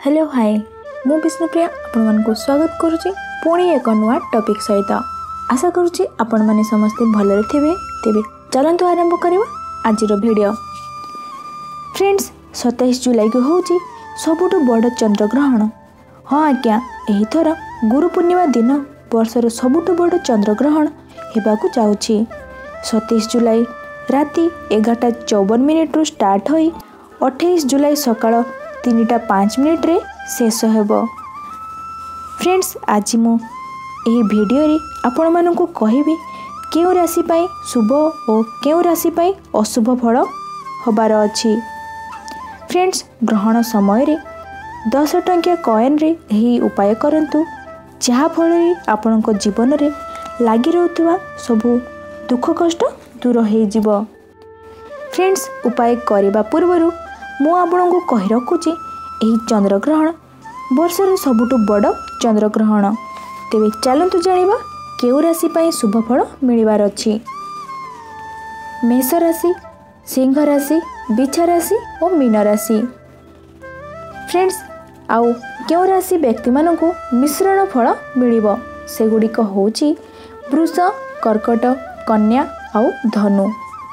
Hello hi मु विष्णुप्रिया आपको स्वागत करुच्ची पुणी एक नुआ टॉपिक सहित आशा करुच्ची आपण माने समस्ते भलरे थिबे। तेबे चलंतु आरंभ करबा आज वीडियो। फ्रेंड्स 27 जुलाई को होची सबुठु बड़ चंद्रग्रहण। हाँ आज्ञा एही थर गुरु पूर्णिमा दिन वर्षर सबुठु बड़ चंद्रग्रहण हेबाकु जाउची। 27 जुलाई राति 11:54 रु स्टार्ट होई 28 जुलाई सकाळ 3:05 रे शेष हेबो। फ्रेंड्स आज मु एही वीडियो रे आपण मानकु कहिबी केउ राशि पई शुभ और केउ राशि पई अशुभ फल होबार अछि। फ्रेंड्स ग्रहण समय रे 10 टंकिया कॉइन रे एही उपाय करंतु जहा फल रे आपनक जीवन रे लागि रहउतबा सबु दुख कष्ट दूर हे जिवो। फ्रेंड्स उपाय करिबा पूर्वरु मु आपनकु कहि रखुची एही चंद्रग्रहण वर्षर सबुठु बड़ चंद्रग्रहण। तेबे चलंतु जानिबा केउ राशि पई शुभ फल मिलिबार अछि। मेष राशि, सिंह राशि, बिच्छा राशि और मीन राशि। फ्रेंड्स आउ केउ राशि व्यक्ति मानकु मिश्रण फल मिलिबो सेगुडिक होची वृष, कर्कट, कन्या आउ धनु।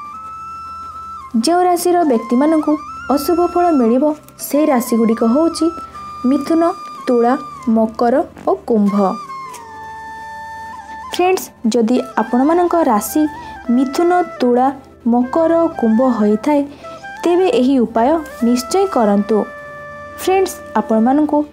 जो राशि व्यक्ति मानकु अशुभ फल मिलिबो से राशि गुडिक होची मिथुन, तुला, मकर और कुंभ। फ्रेंड्स जदि आपण मानक राशि मिथुन, तुला, मकर और कुंभ होई थाए तेबे एही उपाय निश्चय करंतु। फ्रेंड्स आपण मानकु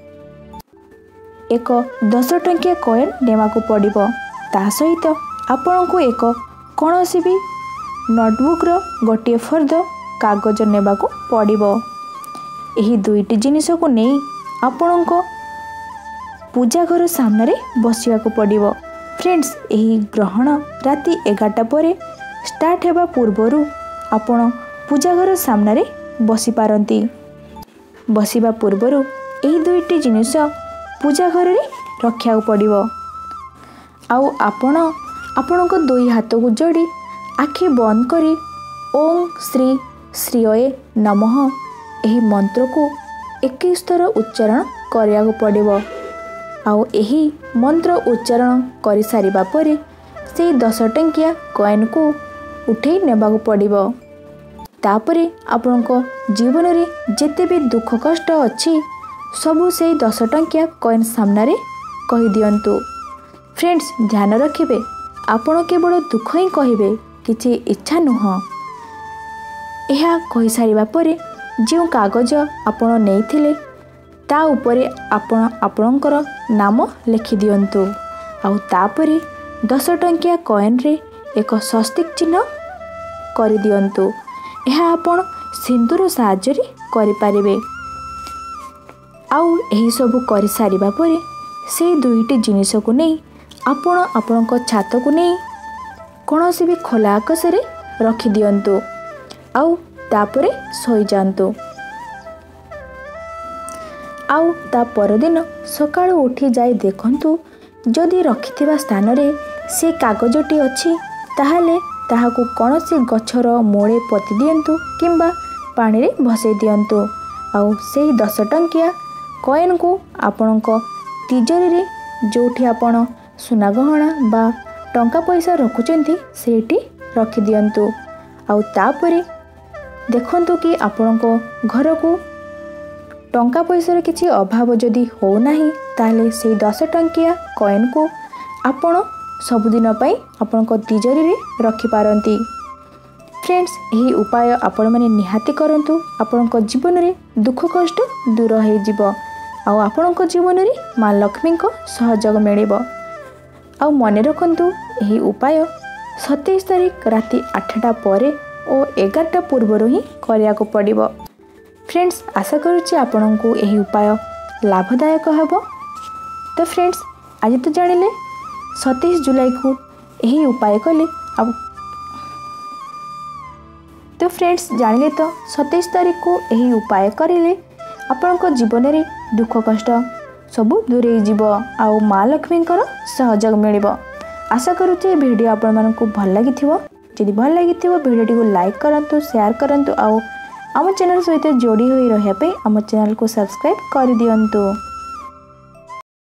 एक 10 टंकिया कॉइन नेमाकु पड़िबो। ता सहित आपनकु एक कोनोसी भी नोटबुक रो गोटे फर्द कागज नेबाकु पड़िबो। एही दुईटी जिनिस को नहीं आपनको पूजा घर सामने रे बसियाकु पड़िबो। फ्रेंड्स एही ग्रहण राति 11टा परे स्टार्ट हेबा पूर्वरु आपण पूजा घर सामने रे बसी पारंती। बसिबा पूर्वरु एही दुईटी जिनिस पूजा घर रे रखियाकु पड़िबो। आउ आपण आपनको दुई हाथ को जोड़ी आखि बंद करी ओम श्री श्रीये नमः एही मंत्र को 21 थर उच्चारण करियाको पड़िबो। आउ एही मंत्र उच्चारण करि सारिबा परे से 10 टंकिया कॉइन को उठे नेबाको पड़िबो। तापरे आपनको जीवन रे जेते भी दुख कष्ट अछि सबु से 10 टंकिया कॉइन सामने रे कहि दियंतु। फ्रेंड्स ध्यान रखिबे आपण केवल दुख ही कहिबे किछि इच्छा नुह। यह कहि सारिबा परे जो कागज आपण नेइथिले ता उपरे आपण आपणकर नाम लिखि दियंतु। आउ तापरे 10 टंकिया कॉइन रे एक स्वस्तिक चिन्ह करि दियंतु। यह आपण सिंदूर साहाय्य रे करि पारिबे। आउ एही सब करि सारिबा परे से दुईटी जिनिस को नै आपण आपणक छात को नै कोनोसी भी खोला आकाश रे रखि दियंतु। आउ तापरे सोई जांतु। आउ ता परदिन सकाळ उठी जाय देखंतु जदि रखिथिबा स्थान रे से कागजटी अछि ताहाले ताहाकु कोनोसी गछर मोळे पति दियंतु किंबा पानी रे भसै दियंतु। आउ सेही 10 टंकिया कॉइन को आपणक तिजोरी रे जोठी आपण सुना गहना बा टंका पैसा रखुचंती सेठी रखि दियंतु। आउ तापरे देखंतु कि आपणको घर को टंका पैसार किसी अभाव जदि हो नाही ताले से 10 टंकिया कॉइन को आपण सबुदिन पई आपणको तिजोरी रे रखि पारंती। फ्रेंड्स एही उपाय आपण माने निहाती करंतु आपणको जीवन रे दुख कष्ट दूर हे जिवो। आउ आपणको जीवन रे मां लक्ष्मी को सहयोग मिलिबो। आउ मने रखंतु एही उपाय 27 तारिख राति 8टा परे और 11टा पूर्व ही करियाको पड़िबो। फ्रेंड्स आशा करुच्ची आपनकु एही उपाय लाभदायक हेबो। तो फ्रेंड्स आज तो जानिले 27 जुलाई को एही उपाय कले अब तो फ्रेंड्स जानिले तो 27 तारिख को एही उपाय करिले आपनको जीवन रे दुख कष्ट सबु दूर हो जिवो। आउ मां लक्ष्मी सहयोग मिलिबो। आशा करुच्ची वीडियो आपण मानकु भल लागिथिबो। जदि भल लागिथिबो वीडियो को लाइक करंतु, शेयर करंतु आउ आम चैनल सहित जोड़ी होई रहिया पे आम चैनल को सब्सक्राइब कर दियंतु।